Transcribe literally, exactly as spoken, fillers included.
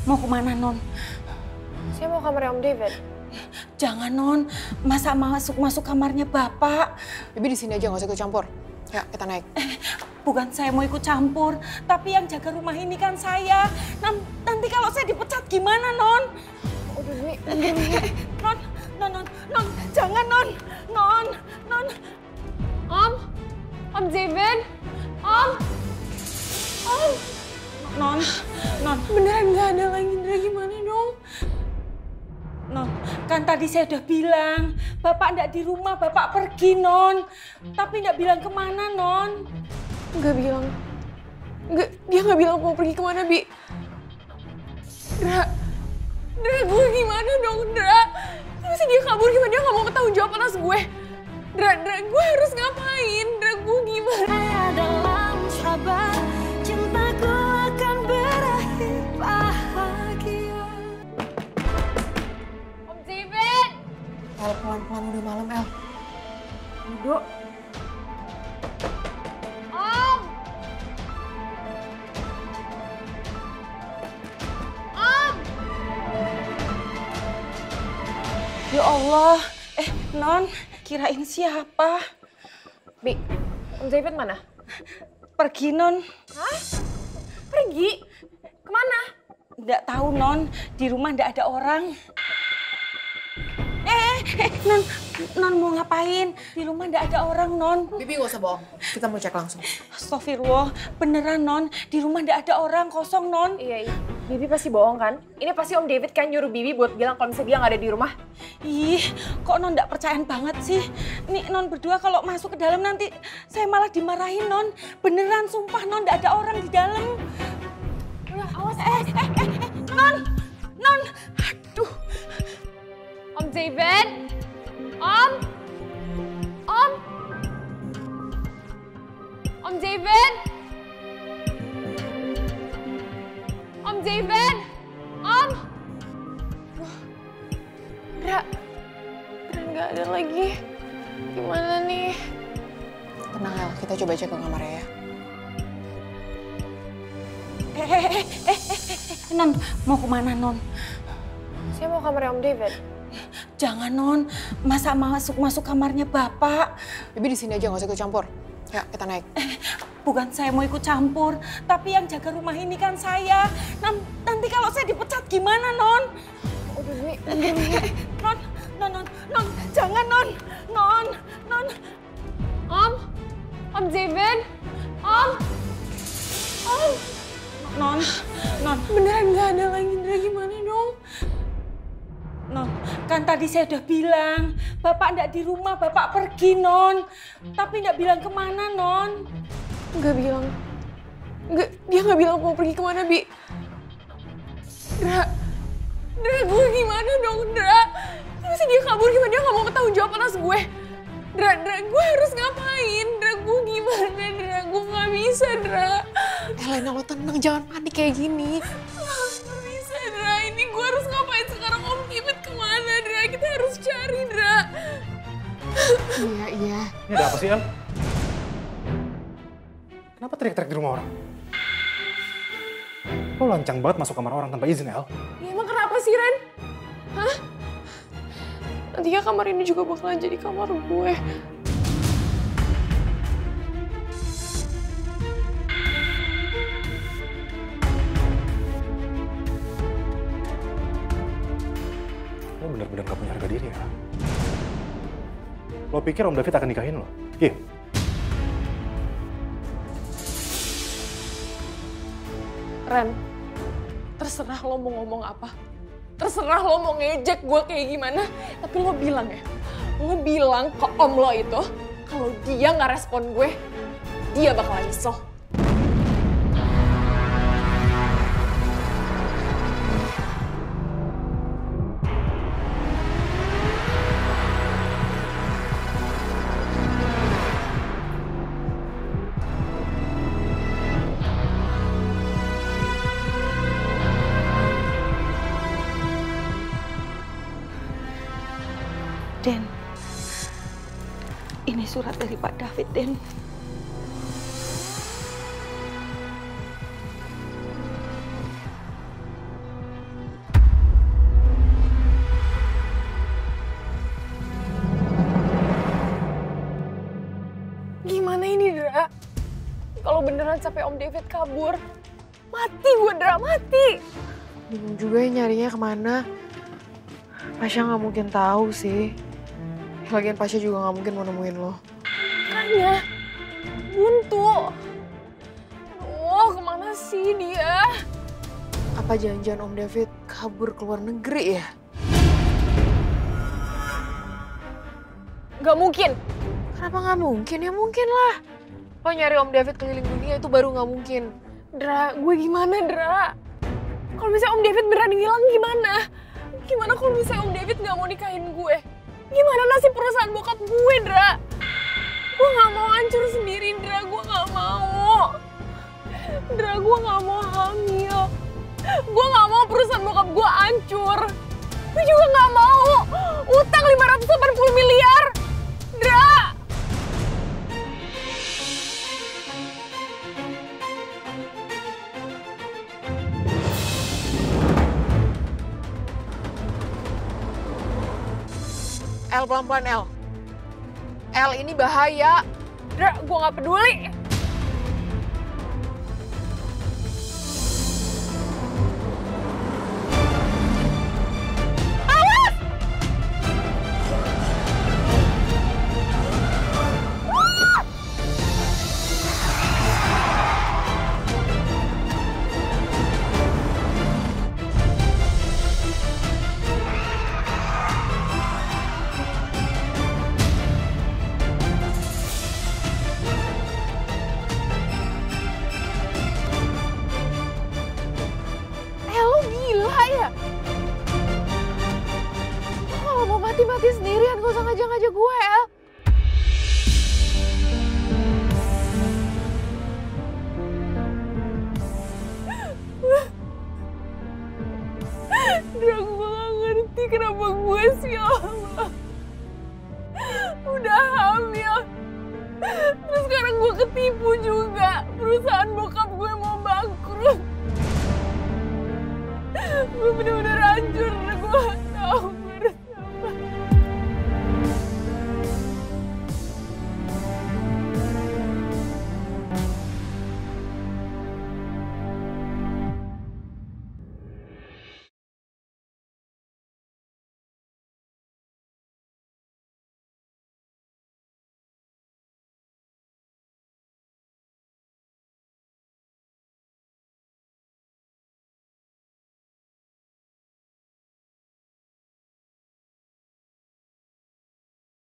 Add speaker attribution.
Speaker 1: Mau kemana, Non?
Speaker 2: Saya mau kamarnya Om David.
Speaker 1: Jangan, Non. Masa masuk-masuk kamarnya Bapak?
Speaker 2: Bibi di sini aja, nggak usah ikut campur. Ya, kita naik.
Speaker 1: Eh, bukan saya mau ikut campur, tapi yang jaga rumah ini kan saya. Nanti kalau saya dipecat gimana, Non?
Speaker 2: Oh, Bibi.
Speaker 1: Eh, eh, non, non, non, non, jangan, Non. Non, Non.
Speaker 2: Om, Om David, Om, Om.
Speaker 1: Non, Non.
Speaker 2: Beneran nggak ada lagi, Indra, gimana dong?
Speaker 1: Non, kan tadi saya udah bilang, Bapak nggak di rumah, Bapak pergi, Non. Tapi nggak bilang kemana, Non.
Speaker 2: Nggak bilang. Nggak, dia nggak bilang mau pergi kemana, Bi. Dra, Dra, gue gimana dong, Dra? Bisa dia kabur gimana? Dia nggak mau bertanggung jawab atas gue. Dra, Dra, gue harus ngapain? Dra, gue gimana?
Speaker 3: Dalam sabar, cintaku akan berakhir bahagia.
Speaker 2: Om David!
Speaker 4: El, pelan-pelan udah malam, El.
Speaker 2: Duduk. Om! Om!
Speaker 1: Ya Allah, eh, Non, kirain siapa?
Speaker 2: Bi, Om David mana?
Speaker 1: Pergi, Non.
Speaker 2: Hah? Pergi? Kemana?
Speaker 1: Nggak tahu, Non. Di rumah nggak ada orang. Eh, eh, Non, Non mau ngapain? Di rumah nggak ada orang, Non.
Speaker 4: Bibi gak usah bohong, kita mau cek langsung.
Speaker 1: Astagfirullah, beneran, Non. Di rumah nggak ada orang, kosong, Non.
Speaker 2: Iya, iya. Bibi pasti bohong kan? Ini pasti Om David kan nyuruh Bibi buat bilang kalau misalnya dia nggak ada di rumah.
Speaker 1: Ih, kok Non nggak percayaan banget sih? Nih, Non berdua kalau masuk ke dalam nanti saya malah dimarahin, Non. Beneran, sumpah, Non, nggak ada orang di dalam.
Speaker 2: Udah, awas,
Speaker 1: Eh, eh, eh, eh, Non, Non, aduh.
Speaker 2: Om David? Om? Om? Om David? Om David? Om? Dra, Dra nggak ada lagi. Gimana nih?
Speaker 4: Tenang, El, kita coba cek ke kamarnya ya.
Speaker 1: Eh, eh, eh, eh, eh, eh, Non, mau kemana, Non?
Speaker 2: Saya mau kamarnya Om David.
Speaker 1: Jangan, Non. Masa masuk-masuk kamarnya Bapak?
Speaker 4: Bibi di sini aja, nggak usah ikut campur. Ya, kita naik.
Speaker 1: Eh, bukan saya mau ikut campur, tapi yang jaga rumah ini kan saya. Nanti kalau saya dipecat gimana, Non?
Speaker 2: Oh, Bibi.
Speaker 1: Eh, eh, Non, Non, Non, Non, jangan, Non. Non, Non.
Speaker 2: Om? Om David? Om? Om?
Speaker 1: Non, Non,
Speaker 2: Beneran nggak ada lagi, Indra, gimana dong?
Speaker 1: Non. Kan tadi saya udah bilang, Bapak nggak di rumah, Bapak pergi, Non. Tapi nggak bilang kemana, Non.
Speaker 2: Nggak bilang. Nggak, dia nggak bilang mau pergi kemana, Bi. Dra, Dra, gue gimana dong, Dra? Bisa dia kabur gimana? Dia nggak mau bertanggung jawab atas gue. Dra, Dra, gue harus ngapain? Dra, gue gimana, Dra? Gue nggak bisa, Dra.
Speaker 4: Elena, lo tenang, jangan panik kayak gini.
Speaker 2: Nggak bisa, Dra. Ini gue harus ngapain sekarang? Om David kemana, Dra? Kita harus cari, Dra.
Speaker 4: Iya, iya.
Speaker 5: Ini ada apa sih, El? Kenapa teriak-teriak di rumah orang? Lo lancang banget masuk kamar orang tanpa izin, El.
Speaker 2: Ya emang kenapa sih, Ren? Hah? Nantinya kamar ini juga bakalan jadi kamar gue.
Speaker 5: Lo bener-bener gak punya harga diri, ya? Lo pikir Om David akan nikahin lo? Iya?
Speaker 2: Ren, terserah lo mau ngomong apa. Terserah lo mau ngejek gue kayak gimana. Tapi lo bilang ya, lo bilang ke om lo itu, kalau dia nggak respon gue, dia bakalan nyesel.
Speaker 1: Den, ini surat dari Pak David, Den.
Speaker 2: Gimana ini, Dra? Kalau beneran sampai Om David kabur, mati gue, Dra, mati.
Speaker 4: Bingung juga ya nyarinya kemana. Pasha nggak mungkin tahu sih. Lagian Pasha juga nggak mungkin mau nemuin lo.
Speaker 2: Makanya, buntu. Oh, kemana sih dia?
Speaker 4: Apa jangan-jangan Om David kabur ke luar negeri ya?
Speaker 2: Gak mungkin.
Speaker 4: Kenapa nggak mungkin? Ya mungkin lah. Lo nyari Om David keliling dunia itu baru nggak mungkin.
Speaker 2: Dra, gue gimana, Dra? Kalau misalnya Om David beneran hilang gimana? Gimana kalau misalnya Om David gak mau nikahin gue? Gimana nasib perusahaan bokap gue, Dra? Gue gak mau hancur sendiri, Dra. Gue gak mau. Dra, gue gak mau hamil. Gue gak mau perusahaan bokap gue hancur. Gue juga gak mau utang lima ratus delapan puluh miliar. Dra!
Speaker 4: El, pelan-pelan El. El, ini bahaya.
Speaker 2: Dra, gue gak peduli. Mati sendirian, gak usah ngajak-ngajak gue, El. Dra, gue gak ngerti kenapa gue sih, ya Allah. Udah hamil. Terus sekarang gue ketipu juga. Perusahaan bokap gue mau bangkrut. Gue bener-bener hancur, gue gak tau.